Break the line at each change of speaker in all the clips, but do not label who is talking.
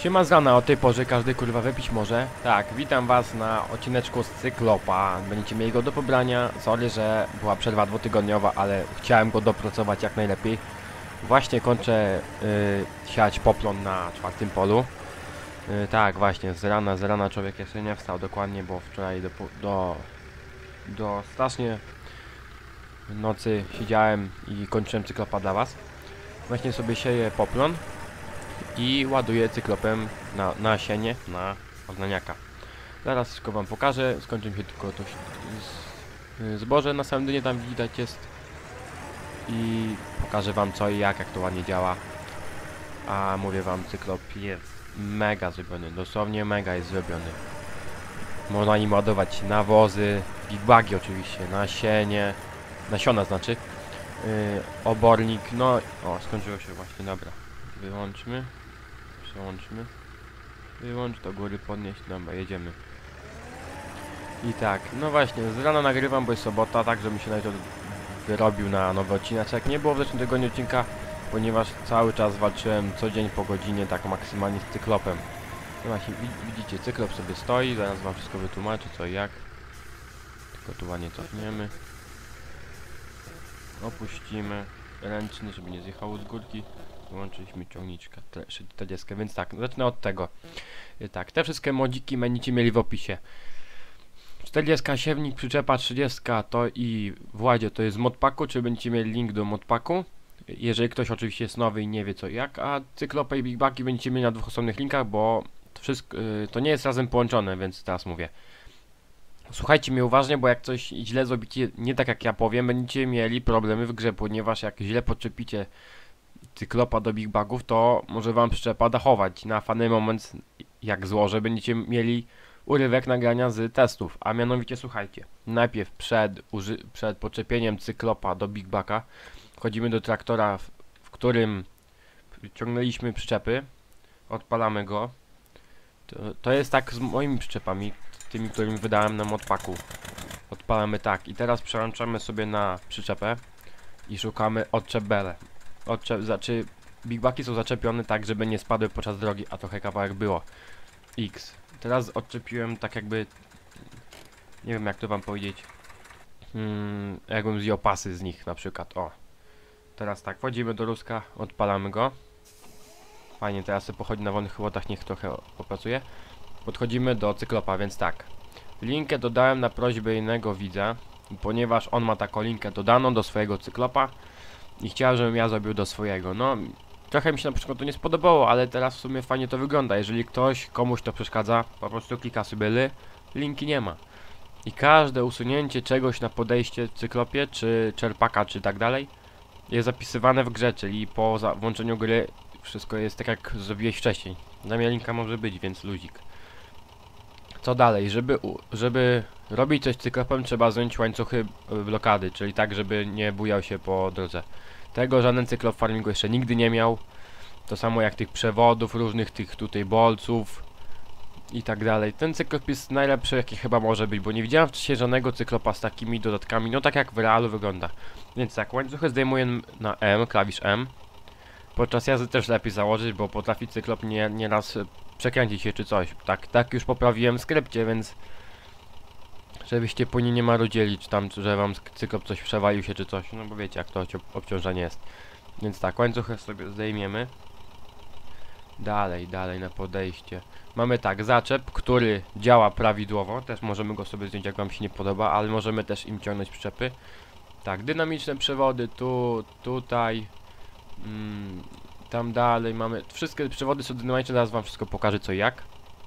Siema z rana, o tej porze każdy kurwa wypić może. Tak, witam was na odcineczku z Cyklopa. Będziecie mieli go do pobrania. Sorry, że była przerwa dwutygodniowa, ale chciałem go dopracować jak najlepiej. Właśnie kończę siać poplon na czwartym polu. Tak, właśnie, z rana człowiek jeszcze nie wstał dokładnie, bo wczoraj do strasznie nocy siedziałem i kończyłem Cyklopa dla was. Właśnie sobie sieję poplon i ładuję cyklopem na nasienie na oznaniaka. Zaraz wszystko wam pokażę, skończy mi się tylko to zboże na samym dnie tam widać jest i pokażę wam co i jak to ładnie działa. A mówię wam, cyklop jest mega zrobiony, dosłownie mega jest zrobiony. Można nim ładować nawozy, gigbagi oczywiście, nasiona znaczy, obornik, no o skończyło się właśnie, dobra. Wyłączmy. Przełączmy. Wyłącz do góry, podnieść, dobra, jedziemy. I tak, no właśnie, z rana nagrywam, bo jest sobota, tak żebym się nawet wyrobił na nowy odcineczek. Nie było w zeszłym tygodniu odcinka, ponieważ cały czas walczyłem co dzień po godzinie, tak maksymalnie z cyklopem. No właśnie, widzicie, cyklop sobie stoi, zaraz wam wszystko wytłumaczę co i jak. Tylko tu ładnie cofniemy. Opuścimy. Ręczny, żeby nie zjechało z górki. Wyłączyliśmy ciągniczkę 40, więc tak, zacznę od tego. Tak, te wszystkie modziki będziecie mieli w opisie. 40 siewnik, przyczepa 30 to i w ładzie to jest z modpacku, czy będziecie mieli link do modpacku. Jeżeli ktoś oczywiście jest nowy i nie wie co i jak, a cyklopy i bigbaki będziecie mieli na dwóch osobnych linkach, bo to wszystko, to nie jest razem połączone, więc teraz mówię. Słuchajcie mnie uważnie, bo jak coś źle zrobicie, nie tak jak ja powiem, będziecie mieli problemy w grze, ponieważ jak źle podczepicie cyklopa do bigbagów, to może wam przyczepa dachować. Na fany moment, jak złożę, będziecie mieli urywek nagrania z testów. A mianowicie słuchajcie, najpierw przed podczepieniem cyklopa do bigbaka wchodzimy do traktora, w którym ciągnęliśmy przyczepy, odpalamy go. To jest tak z moimi przyczepami, tymi, którymi wydałem na modpacku. Odpalamy tak i teraz przełączamy sobie na przyczepę i szukamy odczep-bele. Znaczy bigbaki są zaczepione tak, żeby nie spadły podczas drogi, a trochę kawałek było. X. Teraz odczepiłem tak jakby, nie wiem jak to wam powiedzieć, jakbym zdjął pasy z nich na przykład, o. Teraz tak, wchodzimy do ruska, odpalamy go. Fajnie, teraz sobie pochodzi na wolnych chłodach, niech trochę popracuje. Podchodzimy do cyklopa, więc tak. Linkę dodałem na prośbę innego widza, ponieważ on ma taką linkę dodaną do swojego cyklopa i chciałem, żebym ja zrobił do swojego. No, trochę mi się na przykład to nie spodobało, ale teraz w sumie fajnie to wygląda. Jeżeli komuś to przeszkadza, po prostu klika sobie linki nie ma. I każde usunięcie czegoś na podejście w cyklopie, czy czerpaka, czy tak dalej, jest zapisywane w grze, czyli po włączeniu gry wszystko jest tak jak zrobiłeś wcześniej. Dla mnie linka może być, więc luzik. Co dalej? Żeby robić coś z cyklopem, trzeba zdjąć łańcuchy blokady, czyli tak, żeby nie bujał się po drodze. Tego żaden cyklop w farmingu jeszcze nigdy nie miał. To samo jak tych przewodów, różnych tych tutaj bolców i tak dalej. Ten cyklop jest najlepszy jaki chyba może być, bo nie widziałem wcześniej żadnego cyklopa z takimi dodatkami, no tak jak w realu wygląda. Więc tak, łańcuchy zdejmuję na M, klawisz M. Podczas jazdy też lepiej założyć, bo potrafi cyklop nieraz przekręcić się czy coś. Tak już poprawiłem w skrypcie, więc żebyście później nie marudzieli, czy tam, że wam cyklop coś przewalił się czy coś, no bo wiecie jak to obciążenie jest. Więc tak, łańcuchy sobie zdejmiemy. Dalej na podejście. Mamy tak, zaczep, który działa prawidłowo, też możemy go sobie zdjąć jak wam się nie podoba, ale możemy też im ciągnąć przyczepy. Tak, dynamiczne przewody, tutaj, tam dalej mamy, wszystkie przewody są dynamiczne, zaraz wam wszystko pokażę co i jak.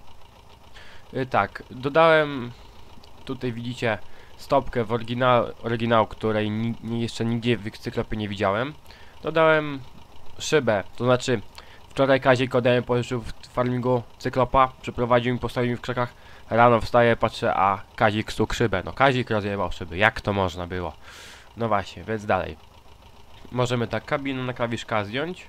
Tak, dodałem, tutaj widzicie stopkę w oryginał, której jeszcze nigdzie w cyklopie nie widziałem. Dodałem szybę, to znaczy wczoraj Kazik ode mnie pożyczył w farmingu cyklopa, przyprowadził mi, postawił mi w krzakach. Rano wstaję, patrzę, a Kazik stukł szybę. No Kazik rozjebał szyby, jak to można było? No właśnie, więc dalej. Możemy tak kabinę na klawisz K zdjąć.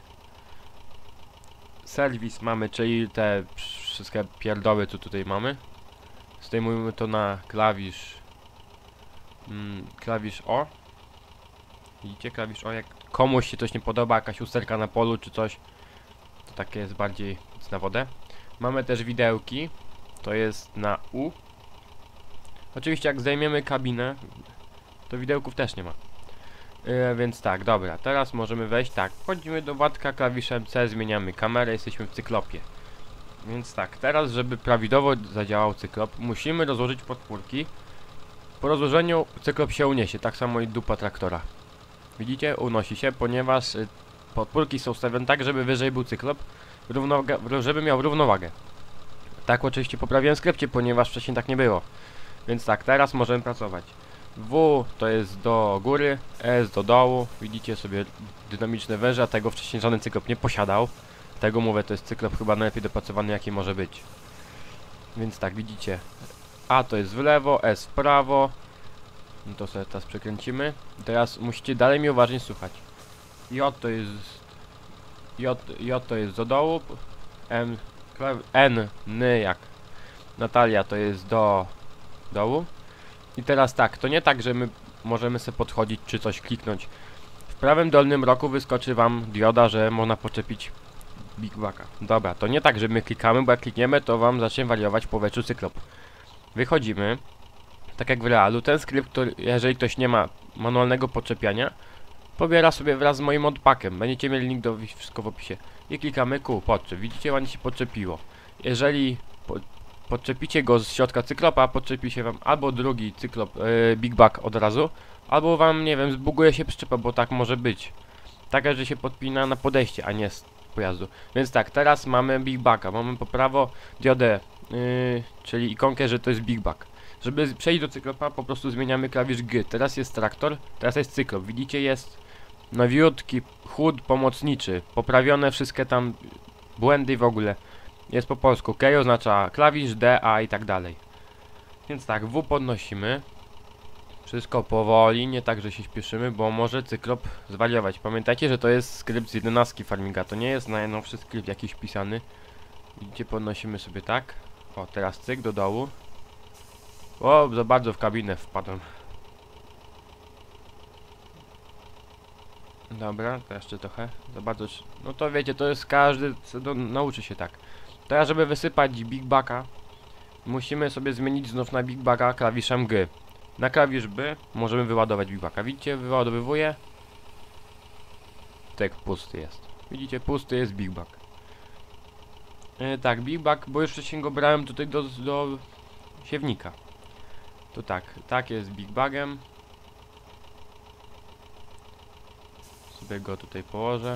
Serwis mamy, czyli te wszystkie pierdoły co tutaj mamy. Zdejmujemy to na klawisz klawisz O. Widzicie, klawisz O, jak komuś się coś nie podoba, jakaś usterka na polu czy coś, to takie jest bardziej na wodę. Mamy też widełki. To jest na U. Oczywiście jak zajmiemy kabinę, to widełków też nie ma. Więc tak, dobra, teraz możemy wejść, tak, wchodzimy do Władka klawiszem C, zmieniamy kamerę, jesteśmy w cyklopie. Więc tak, teraz żeby prawidłowo zadziałał cyklop, musimy rozłożyć podpórki. Po rozłożeniu cyklop się uniesie, tak samo i dupa traktora. Widzicie? Unosi się, ponieważ podpórki są ustawione tak, żeby wyżej był cyklop, żeby miał równowagę. Tak oczywiście poprawiłem w skrypcie, ponieważ wcześniej tak nie było. Więc tak, teraz możemy pracować. W to jest do góry, S do dołu. Widzicie sobie dynamiczne węże, a tego wcześniej żaden cyklop nie posiadał. Tego mówię, to jest cyklop chyba najlepiej dopracowany jaki może być. Więc tak, widzicie. A to jest w lewo, S w prawo. No to sobie teraz przekręcimy. I teraz musicie dalej mnie uważnie słuchać. J to jest do dołu. N jak Natalia to jest do dołu. I teraz tak, to nie tak, że my możemy sobie podchodzić czy coś kliknąć. W prawym dolnym rogu wyskoczy wam dioda, że można podczepić Big Backa. Dobra, to nie tak, że my klikamy, bo jak klikniemy, to wam zacznie wariować w powietrzu cyklop. Wychodzimy, tak jak w realu, ten skrypt, jeżeli ktoś nie ma manualnego podczepiania, pobiera sobie wraz z moim modpackiem. Będziecie mieli link do wszystko w opisie. I klikamy Q, podczep. Widzicie, ładnie się podczepiło. Jeżeli podczepicie go z środka cyklopa, podczepi się wam albo drugi cyklop Big Back od razu, albo wam, nie wiem, zbuguje się przyczepa, bo tak może być. Tak, że się podpina na podejście, a nie z pojazdu. Więc tak, teraz mamy Big Backa, mamy po prawo diodę, czyli ikonkę, że to jest Big Back. Żeby przejść do cyklopa, po prostu zmieniamy klawisz G. Teraz jest traktor, teraz jest cyklop. Widzicie, jest nowiutki HUD pomocniczy, poprawione wszystkie tam błędy w ogóle. Jest po polsku, K oznacza klawisz, D, A i tak dalej. Więc tak, W podnosimy. Wszystko powoli, nie tak, że się śpieszymy, bo może cyklop zwariować. Pamiętajcie, że to jest skrypt z 11 Farminga, to nie jest najnowszy skrypt jakiś pisany. Widzicie, podnosimy sobie tak. O, teraz cyk do dołu. O, za bardzo w kabinę wpadłem. Dobra, to jeszcze trochę. Za bardzo. No to wiecie, to jest każdy, nauczy się tak. Teraz, żeby wysypać Big Backa, musimy sobie zmienić znów na Big Backa klawiszem G. Na klawisz B możemy wyładować Big Backa. Widzicie, wyładowywuje. Tak, pusty jest. Widzicie, pusty jest Big Back. Tak, Big Back, bo już wcześniej go brałem tutaj do siewnika. To tak jest Big Bagiem. Sobie go tutaj położę.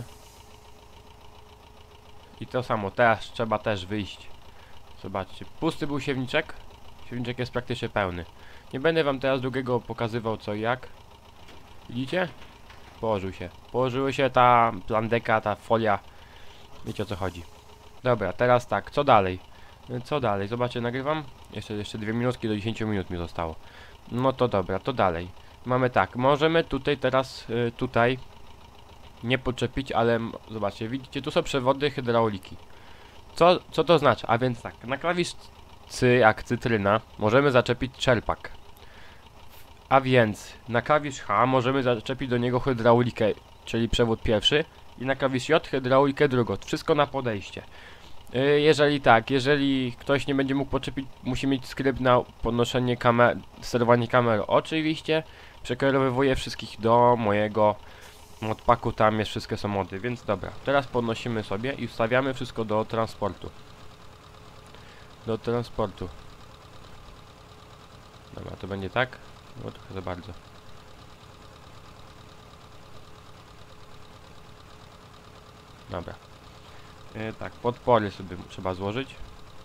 I to samo, teraz trzeba też wyjść. Zobaczcie, pusty był siewniczek. Siewniczek jest praktycznie pełny. Nie będę wam teraz drugiego pokazywał co i jak. Widzicie? Położył się. Położyły się ta plandeka, ta folia. Wiecie o co chodzi. Dobra, teraz tak, co dalej? Co dalej? Zobaczcie, nagrywam. Jeszcze 2 minutki do 10 minut mi zostało. No to dobra, to dalej. Mamy tak, możemy tutaj teraz, tutaj nie podczepić, ale zobaczcie, widzicie, tu są przewody hydrauliki. Co to znaczy? A więc tak, na klawisz C jak cytryna możemy zaczepić czerpak. A więc na klawisz H możemy zaczepić do niego hydraulikę, czyli przewód pierwszy. I na klawisz J hydraulikę drugą. Wszystko na podejście. Jeżeli ktoś nie będzie mógł podczepić, musi mieć skrypt na podnoszenie sterowanie kamerą. Oczywiście przekierowuję wszystkich do mojego modpacku, tam jest wszystkie są mody, więc dobra. Teraz podnosimy sobie i ustawiamy wszystko do transportu. Dobra, to będzie tak. No trochę za bardzo. Dobra. Tak, podpory sobie trzeba złożyć.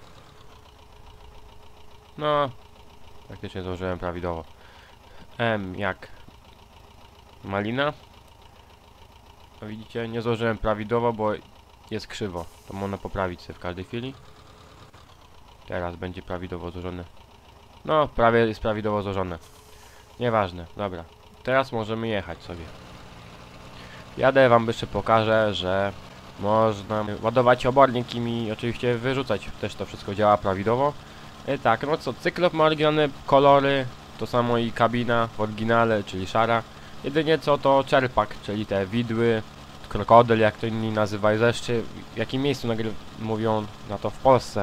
No, praktycznie złożyłem prawidłowo. M jak malina. No widzicie, nie złożyłem prawidłowo, bo jest krzywo. To można poprawić sobie w każdej chwili. Teraz będzie prawidłowo złożone. No, prawie jest prawidłowo złożone. Nieważne, dobra. Teraz możemy jechać sobie. Jadę, wam jeszcze pokażę, że można ładować obornik i mi oczywiście wyrzucać. Też to wszystko działa prawidłowo. Tak, no co, cyklop ma oryginalne kolory. To samo i kabina w oryginale, czyli szara. Jedynie co to czerpak, czyli te widły, krokodyl, jak to inni nazywają. Zresztą w jakim miejscu mówią na to w Polsce.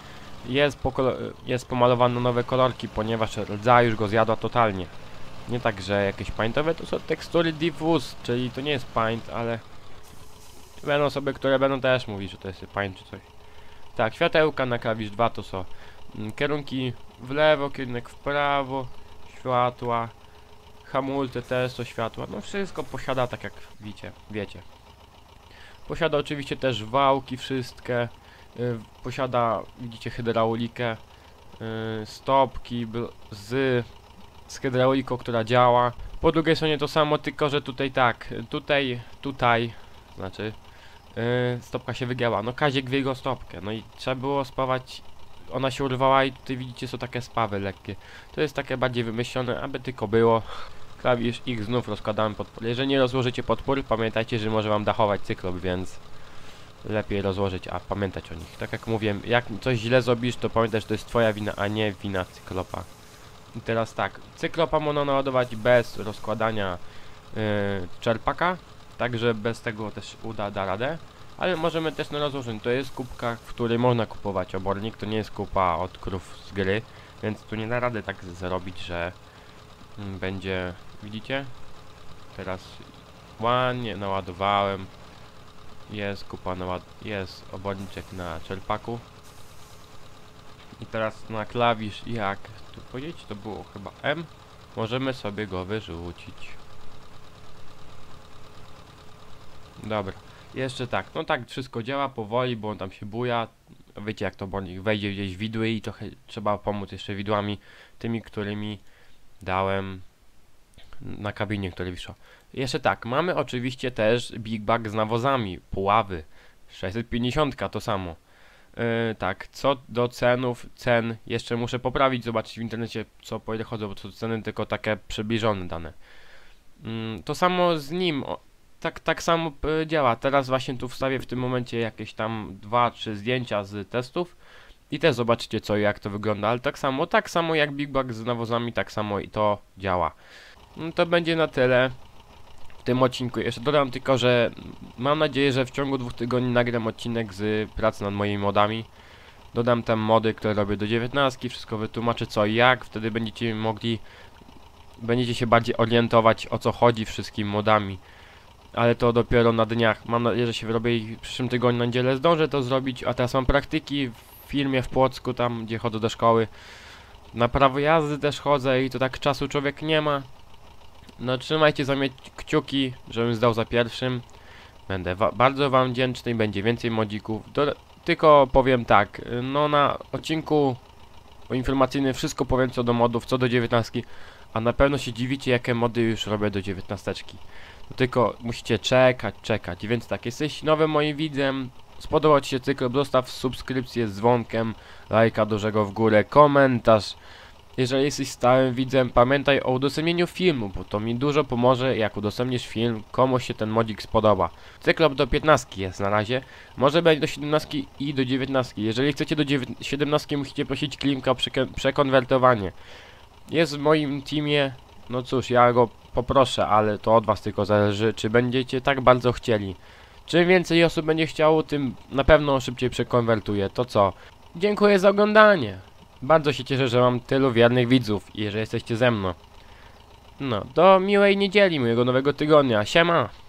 Jest pomalowany na nowe kolorki, ponieważ rdza już go zjadła totalnie. Nie tak, że jakieś paintowe, to są tekstury diffuse, czyli to nie jest paint, ale będą osoby, które będą też mówić, że to jest paint czy coś. Tak, światełka na klawisz 2 to są kierunki w lewo, kierunek w prawo, światła, hamulce też są światła, no wszystko posiada tak jak wiecie. Posiada oczywiście też wałki wszystkie, posiada, widzicie, hydraulikę, stopki z hydrauliką, która działa. Po drugiej stronie to samo, tylko że tutaj tak, tutaj, znaczy stopka się wygięła, no Kazik wyjął stopkę, no i trzeba było spawać, ona się urwała i tutaj widzicie są takie spawy lekkie. To jest takie bardziej wymyślone, aby tylko było. Klawisz X znów rozkładamy podpór. Jeżeli nie rozłożycie podpór, pamiętajcie, że może wam dachować cyklop, więc lepiej rozłożyć, a pamiętać o nich. Tak jak mówię, jak coś źle zrobisz, to pamiętaj, że to jest twoja wina, a nie wina cyklopa. I teraz tak, cyklopa można naładować bez rozkładania czerpaka, także bez tego też da radę. Ale możemy też na rozłożeniu, to jest kubka, w której można kupować obornik, to nie jest kupa od krów z gry, więc tu nie da rady tak zrobić, że będzie, widzicie? Teraz ładnie naładowałem, jest kupa, jest oborniczek na czerpaku. I teraz na klawisz, jak tu powiedzieć, to było chyba M, możemy sobie go wyrzucić. Dobra, jeszcze tak, no tak wszystko działa powoli, bo on tam się buja. Wiecie jak to obornik wejdzie gdzieś widły i trochę trzeba pomóc jeszcze widłami, tymi, którymi dałem na kabinie, które wiszą. Jeszcze tak, mamy oczywiście też Big Bag z nawozami, puławy, 650 to samo. Tak, co do cen jeszcze muszę poprawić, zobaczyć w internecie co po ile chodzą, bo to ceny tylko takie przybliżone dane. To samo z nim, tak samo działa. Teraz właśnie tu wstawię w tym momencie jakieś tam 2-3 zdjęcia z testów i też zobaczycie co i jak to wygląda, ale tak samo jak Big Bag z nawozami, tak samo i to działa. No to będzie na tyle w tym odcinku. Jeszcze dodam tylko, że mam nadzieję, że w ciągu 2 tygodni nagram odcinek z pracy nad moimi modami. Dodam tam mody, które robię do 19, wszystko wytłumaczę co i jak, wtedy będziecie się bardziej orientować o co chodzi wszystkimi modami. Ale to dopiero na dniach. Mam nadzieję, że się wyrobię i w przyszłym tygodniu na niedzielę zdążę to zrobić, a teraz mam praktyki w firmie w Płocku, tam gdzie chodzę do szkoły. Na prawo jazdy też chodzę i to tak czasu człowiek nie ma. No trzymajcie za mnie kciuki, żebym zdał za pierwszym. Będę bardzo wam wdzięczny i będzie więcej modzików. Tylko powiem tak, no na odcinku informacyjnym wszystko powiem co do modów, co do 19, a na pewno się dziwicie jakie mody już robię do 19. No tylko musicie czekać, więc tak, jesteś nowym moim widzem, spodobał ci się cykl, zostaw subskrypcję z dzwonkiem, lajka dużego w górę, komentarz. Jeżeli jesteś stałym widzem, pamiętaj o udostępnieniu filmu, bo to mi dużo pomoże, jak udostępnisz film, komuś się ten modzik spodoba. Cyklop do 15 jest na razie, może będzie do 17 i do 19. Jeżeli chcecie do 17, musicie prosić Klimka o przekonwertowanie. Jest w moim teamie, no cóż, ja go poproszę, ale to od was tylko zależy, czy będziecie tak bardzo chcieli. Czym więcej osób będzie chciało, tym na pewno szybciej przekonwertuję. To co? Dziękuję za oglądanie. Bardzo się cieszę, że mam tylu wiernych widzów i że jesteście ze mną. No, do miłej niedzieli, miłego nowego tygodnia. Siema!